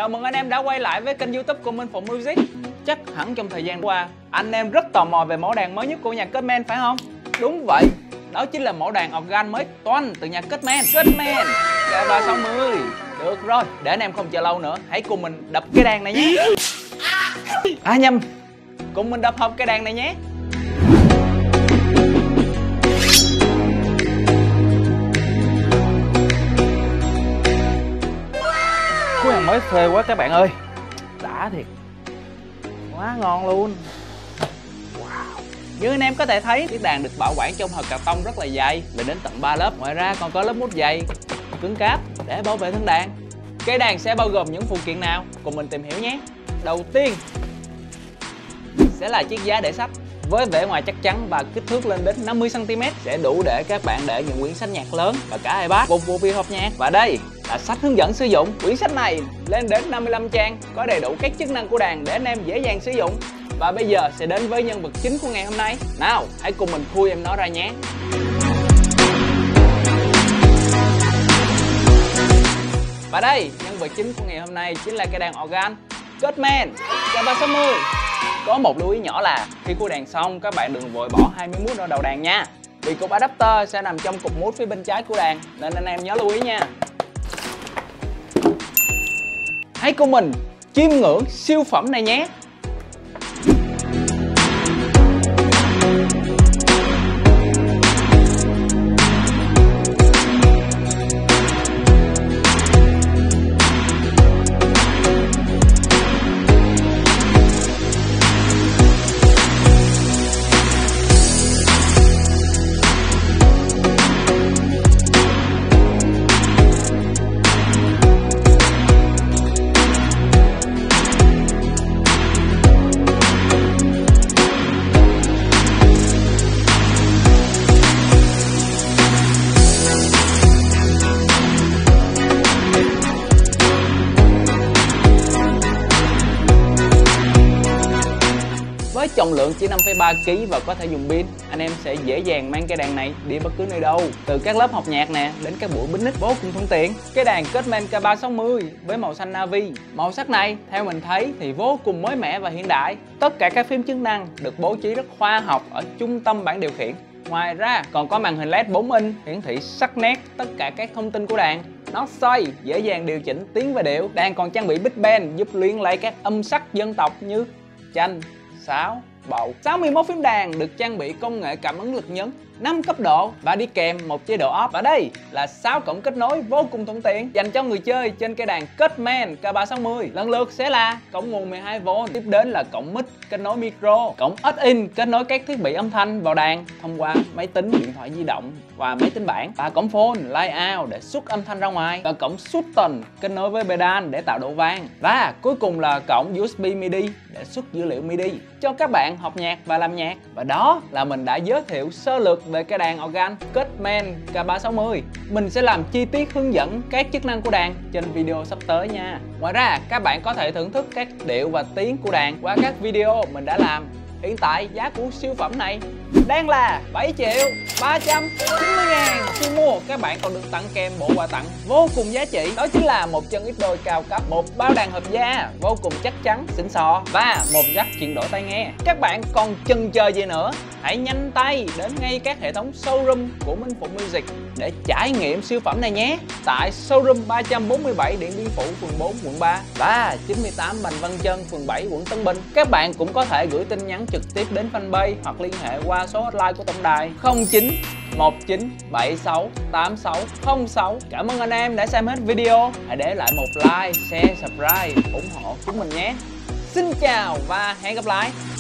Chào mừng anh em đã quay lại với kênh YouTube của Minh Phụng Music. Chắc hẳn trong thời gian qua, anh em rất tò mò về mẫu đàn mới nhất của nhà Kettman phải không? Đúng vậy, đó chính là mẫu đàn organ mới toanh từ nhà Kettman K360. Được rồi, để anh em không chờ lâu nữa, hãy cùng mình đập cái đàn này nhé. À nhầm, cùng mình đập hộp cái đàn này nhé. Cái hàng mới phê quá các bạn ơi, đã thiệt, quá ngon luôn. Wow. Như anh em có thể thấy, chiếc đàn được bảo quản trong hộp carton rất là dày, lên đến tận 3 lớp. Ngoài ra còn có lớp mút dày, cứng cáp để bảo vệ thân đàn. Cái đàn sẽ bao gồm những phụ kiện nào? Cùng mình tìm hiểu nhé. Đầu tiên sẽ là chiếc giá để sách với vẻ ngoài chắc chắn và kích thước lên đến 50 cm, sẽ đủ để các bạn để những quyển sách nhạc lớn và cả iPad phục vụ việc học nhạc. Và đây là sách hướng dẫn sử dụng. Quyển sách này lên đến 55 trang, có đầy đủ các chức năng của đàn để anh em dễ dàng sử dụng. Và bây giờ sẽ đến với nhân vật chính của ngày hôm nay. Nào, hãy cùng mình khui em nó ra nhé. Và đây, nhân vật chính của ngày hôm nay chính là cái đàn organ Kettman K360. Có một lưu ý nhỏ là khi khui đàn xong, các bạn đừng vội bỏ 20 mút ở đầu đàn nha, vì cục adapter sẽ nằm trong cục mút phía bên trái của đàn, nên anh em nhớ lưu ý nha. Hãy cùng mình chiêm ngưỡng siêu phẩm này nhé. Với trọng lượng chỉ 5,3 kg và có thể dùng pin, anh em sẽ dễ dàng mang cái đàn này đi bất cứ nơi đâu, từ các lớp học nhạc nè đến các buổi picnic vô cùng thuận tiện. Cái đàn Kettman K360 với màu xanh navy, màu sắc này theo mình thấy thì vô cùng mới mẻ và hiện đại. Tất cả các phím chức năng được bố trí rất khoa học ở trung tâm bảng điều khiển. Ngoài ra còn có màn hình LED 4 inch hiển thị sắc nét tất cả các thông tin của đàn. Nó xoay dễ dàng điều chỉnh tiếng và điệu. Đàn còn trang bị Big Band giúp luyện lấy các âm sắc dân tộc như chanh, sáo, bầu. 61 phím đàn được trang bị công nghệ cảm ứng lực nhấn 5 cấp độ và đi kèm một chế độ off. Và đây là 6 cổng kết nối vô cùng thuận tiện dành cho người chơi trên cây đàn Kettman K360. Lần lượt sẽ là cổng nguồn 12V, tiếp đến là cổng mic kết nối micro, cổng aux-in kết nối các thiết bị âm thanh vào đàn thông qua máy tính, điện thoại di động và máy tính bảng, và cổng phone line out để xuất âm thanh ra ngoài, và cổng Sutton kết nối với pedal để tạo độ vang, và cuối cùng là cổng USB MIDI để xuất dữ liệu MIDI cho các bạn học nhạc và làm nhạc. Và đó là mình đã giới thiệu sơ lược về cái đàn organ Kettman K360. Mình sẽ làm chi tiết hướng dẫn các chức năng của đàn trên video sắp tới nha. Ngoài ra các bạn có thể thưởng thức các điệu và tiếng của đàn qua các video mình đã làm. Hiện tại giá của siêu phẩm này đang là 7.390.000. Khi mua các bạn còn được tặng kèm bộ quà tặng vô cùng giá trị, đó chính là một chân ít đôi cao cấp, một bao đàn hợp da vô cùng chắc chắn xịn sò và một jack chuyển đổi tai nghe. Các bạn còn chần chờ gì nữa, hãy nhanh tay đến ngay các hệ thống showroom của Minh Phụng Music để trải nghiệm siêu phẩm này nhé. Tại showroom 347 Điện Biên Phủ, phường 4, quận 3 và 98 Bành Văn Trân, phường 7, quận Tân Bình. Các bạn cũng có thể gửi tin nhắn trực tiếp đến fanpage hoặc liên hệ qua số hotline của tổng đài 0919768606. Cảm ơn anh em đã xem hết video. Hãy để lại một like, share, subscribe ủng hộ chúng mình nhé. Xin chào và hẹn gặp lại.